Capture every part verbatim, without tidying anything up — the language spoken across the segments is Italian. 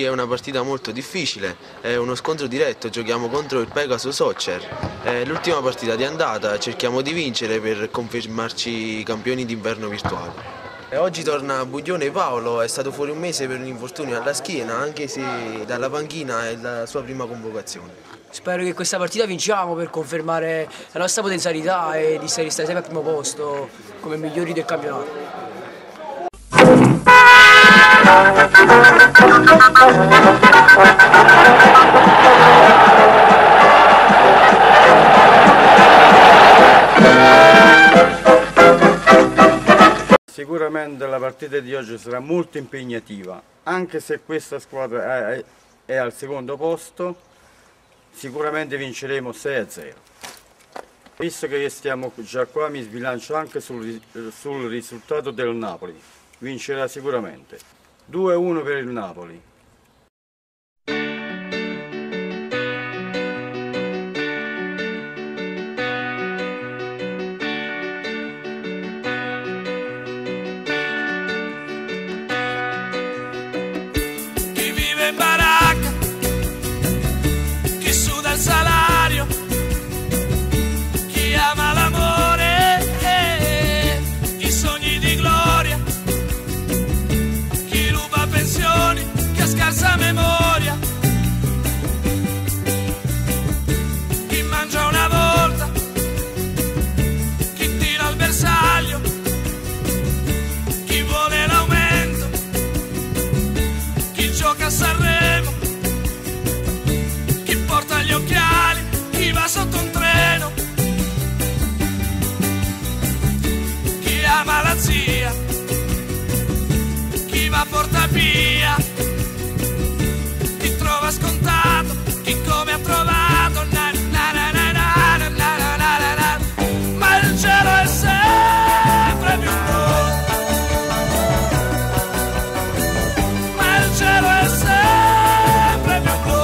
è una partita molto difficile, è uno scontro diretto, giochiamo contro il Pegaso Soccer. È l'ultima partita di andata, cerchiamo di vincere per confermarci campioni d'inverno virtuali. E oggi torna a Buglione Paolo, è stato fuori un mese per un infortunio alla schiena, anche se dalla panchina è la sua prima convocazione. Spero che questa partita vinciamo per confermare la nostra potenzialità e di stare sempre al primo posto come migliori del campionato. Sicuramente la partita di oggi sarà molto impegnativa, anche se questa squadra è, è al secondo posto, sicuramente vinceremo sei a zero. Visto che stiamo già qua, mi sbilancio anche sul, sul risultato del Napoli, vincerà sicuramente. due a uno per il Napoli. Chi vive in baracca, chi suda il salario, chi ama l'amore, eh, i sogni di gloria, chi ruba pensioni, chi ha scarsa memoria, chi mangia una volta, chi tira al bersaglio, chi vuole l'aumento, chi gioca a Sanremo, chi porta gli occhiali, chi va sotto un treno, chi ama la zia, chi va a Portapia, chi trova scontato, chi come ha trovato, na, na, na, na, na, na, na, na, na, na. Ma il cielo è sempre più blu, ma il cielo è sempre più blu.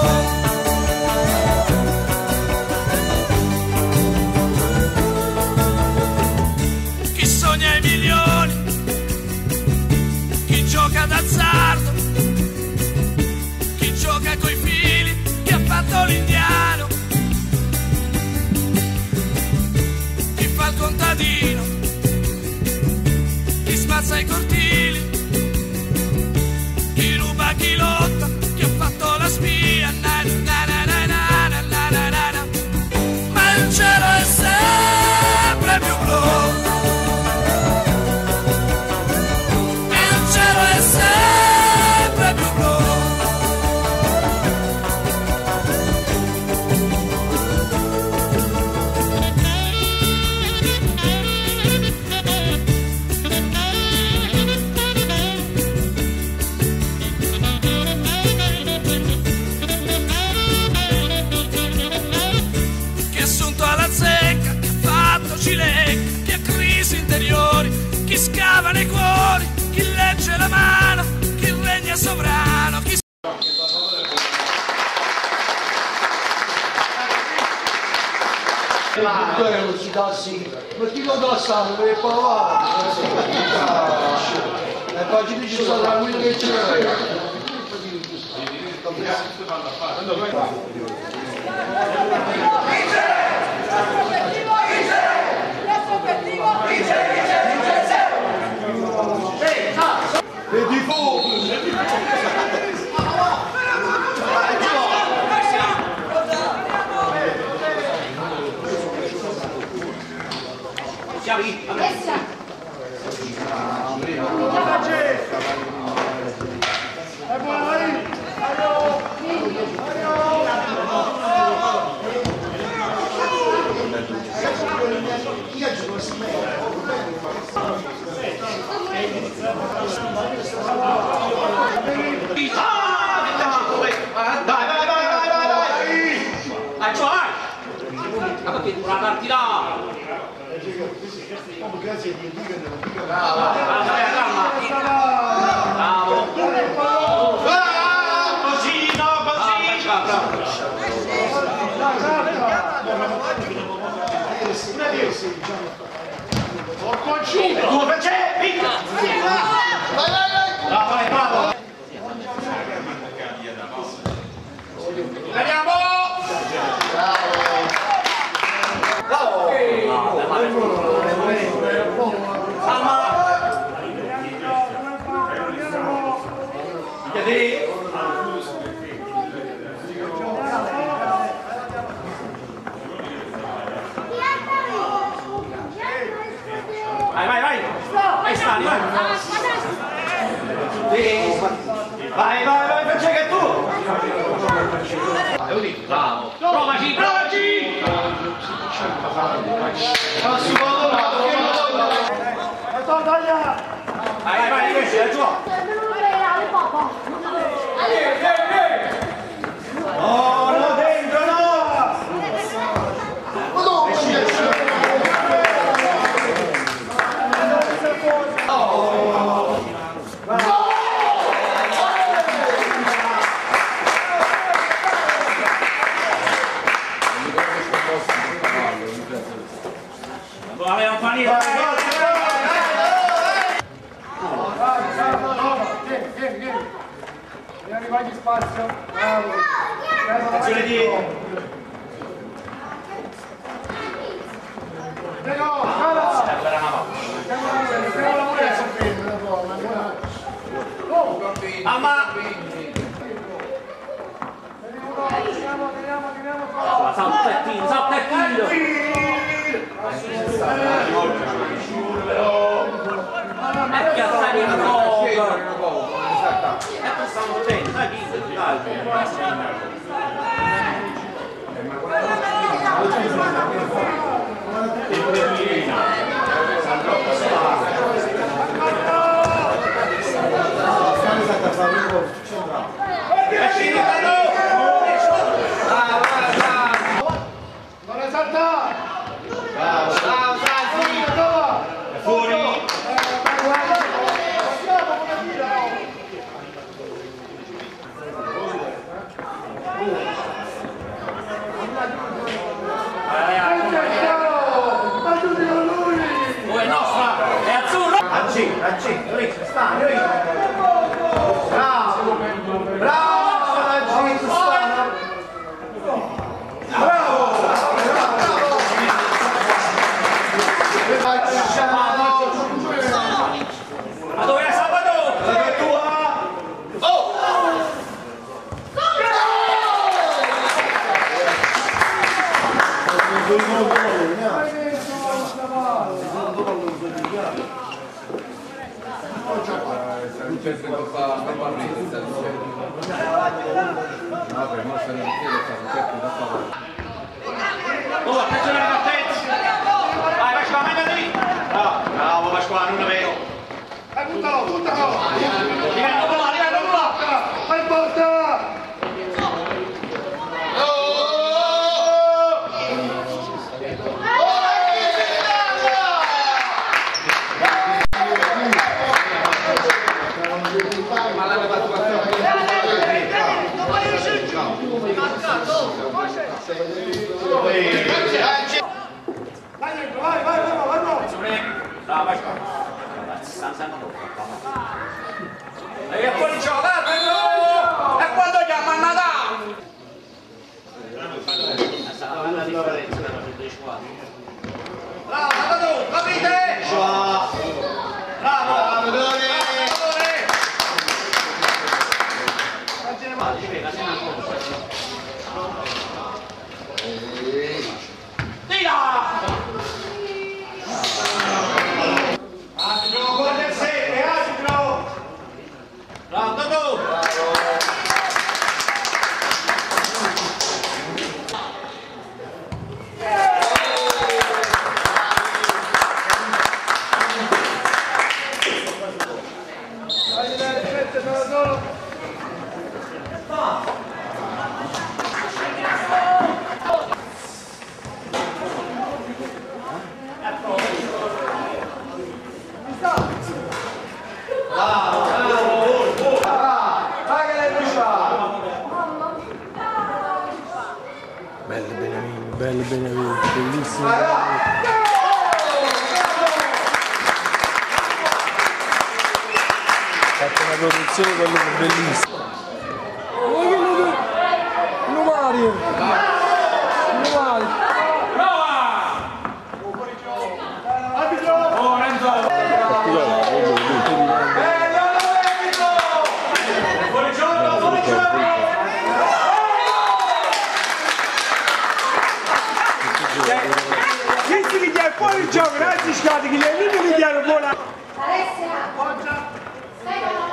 Chi sogna i milioni, chi gioca d'azzardo, chi gioca coi fili, chi ha fatto l'indiano, chi fa il contadino, chi smazza i cortili, chi ruba, chi lotta, chi ha fatto la spia, na, na, na, na, na, na, na, na, na, na. Ma il cielo è sempre più blu, il cielo è sempre più blu. Chi è assunto alla zecca, chi ha fatto cilecca, chi ha crisi interiori, chi scava nei cuori, chi legge la mano, chi regna sovrano, chi non si dà sì, ma chi lo dà sangue per provare? E poi ci dice sta tranquillo che c'è. E di fuoco! Dai, vai, vai, vai, vai, vai! Dai, cioè! Ma perché dura la partita? Grazie a Dio, dica, Bravo! Bravo! Così, no, così! Due per c'è! Vai, vai, vai! Bravo, bravo! Andiamo! Bravo! Chiedi? Vai, vai, vai! Vai, Stani, vai! Vai, vai, vai, perché che tu! Bravo! Provaci, provaci! Vai, vai, invece, è giù! No, no, dentro, no! Aveva un panino! Vieni, vieni, vieni! Devi arrivare di spazio! Bravo! Attenzione di... Prego! Bravo! Stiamo lavorando! Mamma! Veniamo, veniamo, veniamo! Saltettino, saltettino! E piazzare in poco! E tu stiamo bene, dai, Non esaltare! bravo, bravo, bravo! Fuori! Accento, Ricci, sta, bravo, bravo, Raggi, sta, bravo, ma dove è Sabato? La tua? Oh! Oh, attenzione alla partenza! Vai, Pasquale, meglio lì! Bravo, bravo Pasquale, non è vero! Vai, buttalo, buttalo! Livello qua, livello qua! Vai in porta! Vai dentro, vai, vai, vai, vai, vai! Bravo, Pasquale! E fuori gioco, dai, prendo! E quando chiama a Natale? Bravo, Sabato, capite? Bravo, Salvatore! Tira! Arbitro, guarda il sette, arbitro! Bravo, Totò! Bello Benevento, bello Benevento, bellissimo. Fatto una produzione con loro bellissima. E poi il gioco, grazie scatti, che gli anni mi diano buona. Alessia, stai con